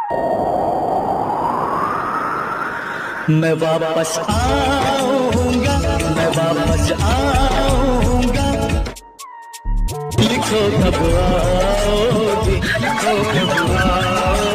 मैं वापस आऊंगा, मैं वापस आऊंगा। लिखो कब आओगी, लिखो कब आओगी।